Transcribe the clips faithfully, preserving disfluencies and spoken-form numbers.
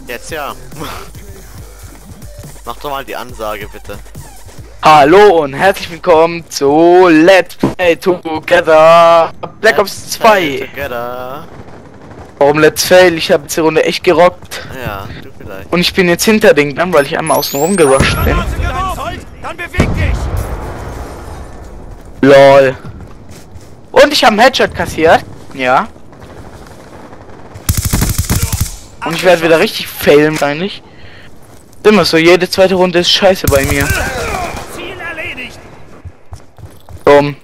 Jetzt ja. Mach doch mal die Ansage, bitte. Hallo und herzlich willkommen zu Let's Play Together Black Ops zwei. Together. Warum Let's Fail? Ich habe jetzt die Runde echt gerockt. Ja, du vielleicht. Und ich bin jetzt hinter den Damm, weil ich einmal außen rum gerusht bin. Dann beweg dich! Lol. Und ich habe einen Headshot kassiert. Ja. Und ich werde wieder richtig failen wahrscheinlich. Immer so, jede zweite Runde ist scheiße bei mir. Ziel erledigt! Dumm.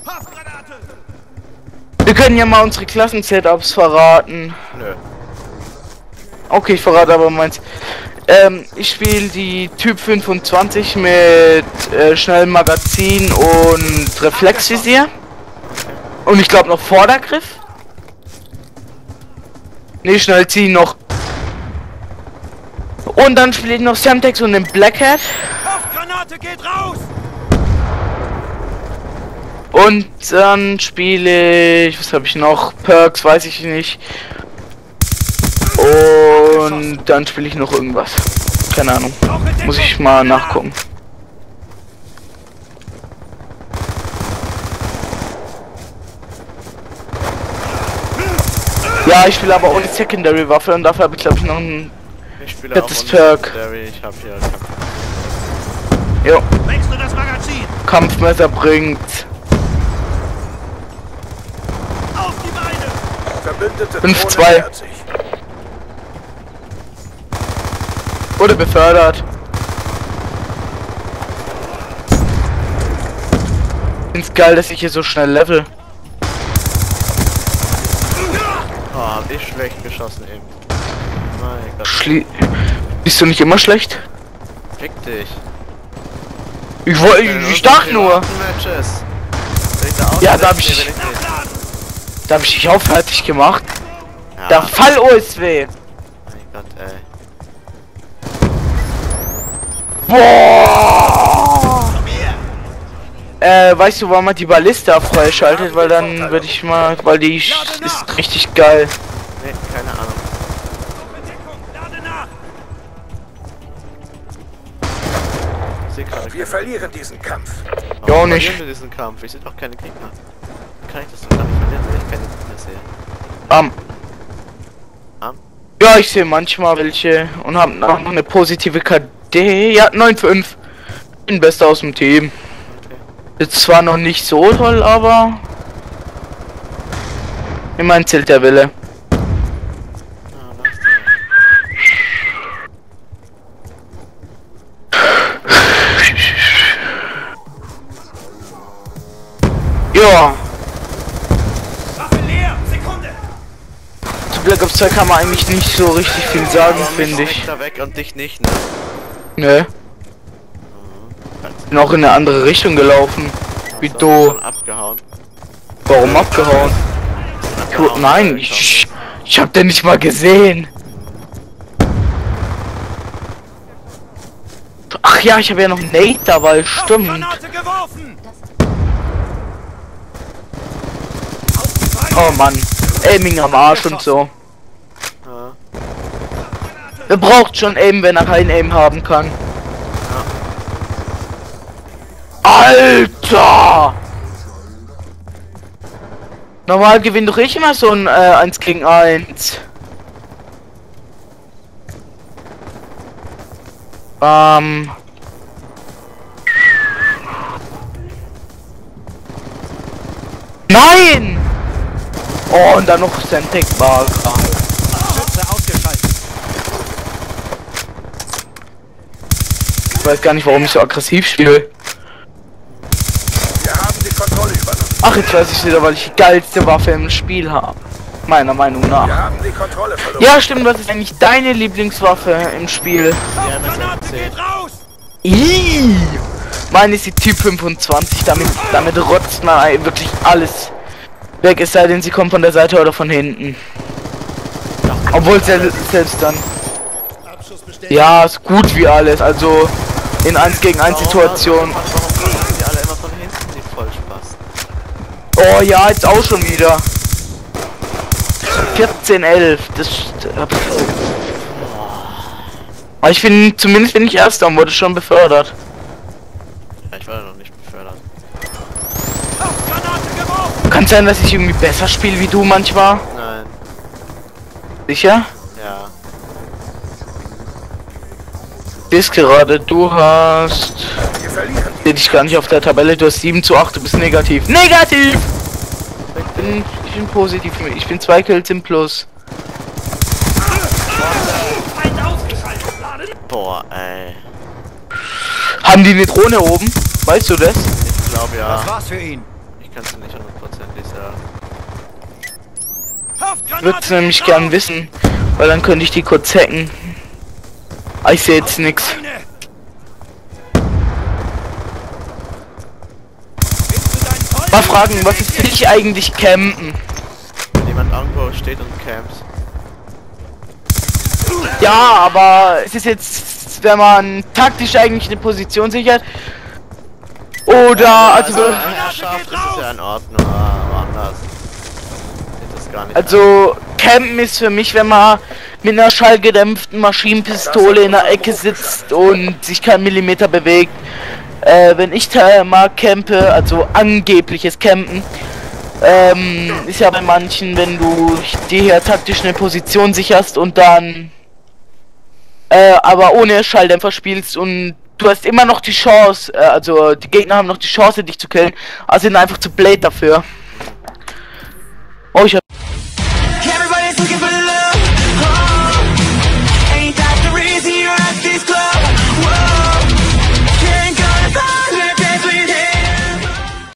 Wir können ja mal unsere Klassen-Setups verraten. Nö. Okay, ich verrate aber meins. Ähm, ich spiele die Typ fünfundzwanzig mit äh, schnellem Magazin und Reflexvisier. Und ich glaube noch Vordergriff. Ne, schnell ziehen noch. Und dann spiele ich noch Semtex und den Black Hat. Kopfgranate geht raus! Und dann spiele ich, was habe ich noch? Perks, weiß ich nicht. Und dann spiele ich noch irgendwas. Keine Ahnung. Muss ich mal nachgucken. Ja, ich spiele aber ohne Secondary Waffe und dafür habe ich glaube ich noch ein Ich spiele fettes auch Perk. Ich hab hier Jo. Wechsle das Magazin! Kampfmesser bringt. Auf die Beine! Verbündete fünf Drohne zwei. nähert sich. Wurde befördert. Find's geil, dass ich hier so schnell level. Oh, hab ich schlecht geschossen eben. Mein Gott. Schlie Bist du nicht immer schlecht? Fick dich. Ich wollte, ich, ich dachte nur. Matches. Ja, da hab ich dich, da hab ich dich auch fertig gemacht. Ja. Der Fall O S W. Mein Gott, ey. Boah! Äh, weißt du, warum man die Ballista freischaltet? Weil dann würde ich mal, weil die ist richtig geil. Nee, keine Ahnung. Bedeckung! Lade nach! Ich seh gerade Wir keine- verlieren diesen Kampf. Warum Ja, auch verlieren nicht. wir diesen Kampf? Ich sehe doch keine Gegner. Wie kann ich das doch gar nicht verlieren, wenn ich keine Gegner sehe? Um, Am? ja, ich sehe manchmal welche und habe noch eine positive K D. Ja, neun fünf. Bin bester aus dem Team. Okay. Ist zwar noch nicht so toll, aber immerhin zählt der Wille. Ah, da hast du. Ja, Waffe leer! Sekunde! zu Black Ops zwei kann man eigentlich nicht so richtig viel sagen, Aber mich finde ich. steckt da weg und dich nicht, ne? Nö. Bin auch in eine andere Richtung gelaufen. Wie So, du. schon abgehauen. Warum abgehauen? Abgehauen, Nein, äh, ich, ich hab den nicht mal gesehen. Ach ja, ich habe ja noch Nate dabei, stimmt. Kopfgranate geworfen! Oh Mann, Aiming am Arsch und so. Ja. Wer braucht schon Aim, wenn er kein Aim haben kann? Alter! Normal gewinnt doch ich immer so ein äh, eins gegen eins. Ähm. Nein! Oh, und dann noch Semtex war. Schütze ausgeschaltet! Ich weiß gar nicht, warum ich so aggressiv spiele. Wir haben die Kontrolle übernommen. Ach, jetzt weiß ich wieder, weil ich die geilste Waffe im Spiel habe. Meiner Meinung nach. Wir haben die Kontrolle verloren. Ja, stimmt, was ist eigentlich deine Lieblingswaffe im Spiel? Ja, das Granate ist geht raus! Ih, meine ist die Typ fünfundzwanzig, damit, damit rotzt man ei- wirklich alles weg, es sei denn, sie kommt von der Seite oder von hinten. Obwohl sel selbst dann. Abschuss bestätigt. Ja, ist gut wie alles, also in eins gegen eins Situationen. Warum machen die alle immer von hinten, die Vollspaß? Oh ja, jetzt auch schon wieder. vierzehn elf, das... Aber ich finde, zumindest wenn ich Erster wurde schon befördert. Ja, ich war noch nicht befördert. Granate geworfen! Kann sein, dass ich irgendwie besser spiele wie du manchmal. Nein. Sicher? Ja. Siehst gerade, du hast... Wir verlieren Sehe dich gar nicht auf der Tabelle, du hast sieben zu acht, du bist negativ. Negativ! Ich bin, ich bin positiv, ich bin zwei Kills im Plus. Feind ausgeschaltet! Laden! Boah, ey. Haben die eine Drohne oben? Weißt du das? Ich glaube ja. Das war's für ihn. Ich kann es nicht hundertprozentig sagen. Haftgranate! Würde es nämlich gern wissen, weil dann könnte ich die kurz hacken. Ah, ich sehe jetzt nichts. Eine! Bist du dein Voll- Mal fragen, was ist für dich eigentlich campen? Wenn jemand irgendwo steht und camps. Ja, aber es ist jetzt, wenn man taktisch eigentlich eine Position sichert. Oder, also, Also, Herrschaft ist es ja in Ordnung, aber anders. Ist das gar nicht. also, campen ist für mich, wenn man mit einer schallgedämpften Maschinenpistole in der Ecke sitzt und sich kein Millimeter bewegt. Äh, wenn ich äh, mal campe, also angebliches Campen, ähm, ist ja bei manchen, wenn du dir hier taktisch eine Position sicherst und dann äh, aber ohne Schalldämpfer spielst und du hast immer noch die Chance, äh, also die Gegner haben noch die Chance, dich zu killen, also sind einfach zu blöd dafür. Oh, ich hab